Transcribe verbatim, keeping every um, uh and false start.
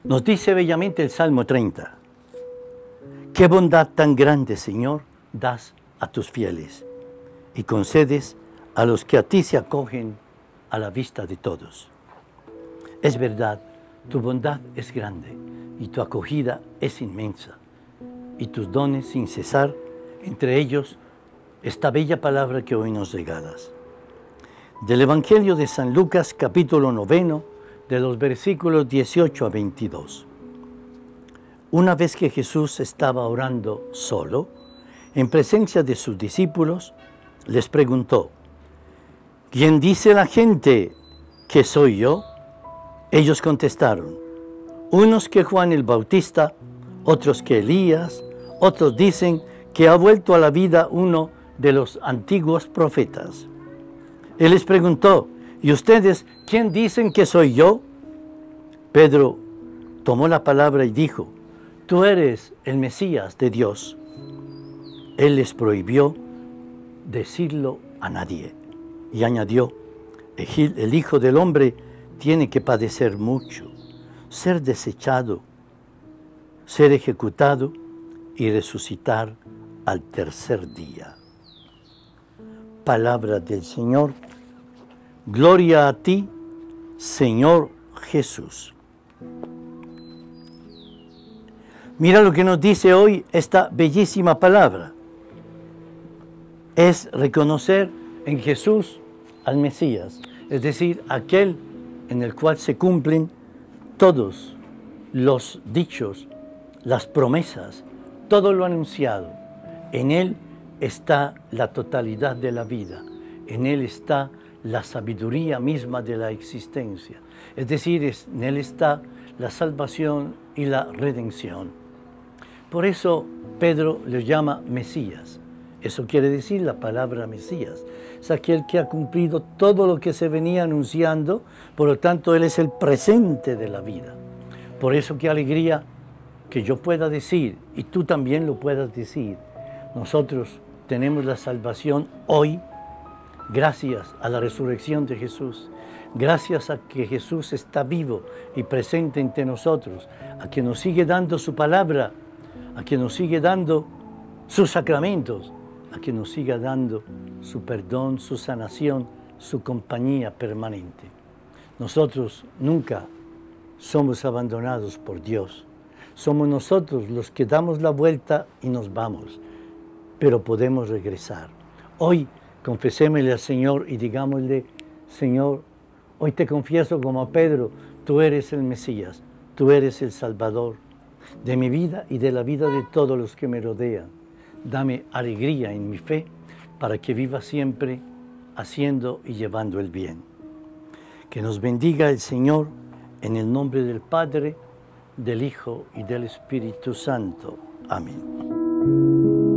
Nos dice bellamente el Salmo treinta. Qué bondad tan grande, Señor, das a tus fieles y concedes a los que a ti se acogen a la vista de todos. Es verdad, tu bondad es grande y tu acogida es inmensa, y tus dones sin cesar, entre ellos esta bella palabra que hoy nos regalas. Del Evangelio de San Lucas, capítulo noveno, de los versículos dieciocho a veintidós. Una vez que Jesús estaba orando solo, en presencia de sus discípulos, les preguntó: ¿quién dice la gente que soy yo? Ellos contestaron: unos que Juan el Bautista, otros que Elías, otros dicen que ha vuelto a la vida uno de los antiguos profetas. Él les preguntó: ¿y ustedes quién dicen que soy yo? Pedro tomó la palabra y dijo: tú eres el Mesías de Dios. Él les prohibió decirlo a nadie y añadió: el Hijo del Hombre tiene que padecer mucho, ser desechado, ser ejecutado y resucitar al tercer día. Palabra del Señor. Gloria a ti, Señor Jesús. Mira lo que nos dice hoy esta bellísima palabra. Es reconocer en Jesús al Mesías, es decir, aquel en el cual se cumplen todos los dichos, las promesas, todo lo anunciado. En Él está la totalidad de la vida, en Él está la sabiduría misma de la existencia. Es decir, en Él está la salvación y la redención. Por eso Pedro le llama Mesías. Eso quiere decir la palabra Mesías. Es aquel que ha cumplido todo lo que se venía anunciando, por lo tanto Él es el presente de la vida. Por eso qué alegría que yo pueda decir, y tú también lo puedas decir, nosotros tenemos la salvación hoy, gracias a la resurrección de Jesús, gracias a que Jesús está vivo y presente entre nosotros, a que nos sigue dando su palabra, a que nos sigue dando sus sacramentos, a que nos siga dando su perdón, su sanación, su compañía permanente. Nosotros nunca somos abandonados por Dios. Somos nosotros los que damos la vuelta y nos vamos, pero podemos regresar. Hoy confesémosle al Señor y digámosle: Señor, hoy te confieso como a Pedro, tú eres el Mesías, tú eres el Salvador de mi vida y de la vida de todos los que me rodean. Dame alegría en mi fe para que viva siempre haciendo y llevando el bien. Que nos bendiga el Señor en el nombre del Padre, del Hijo y del Espíritu Santo. Amén.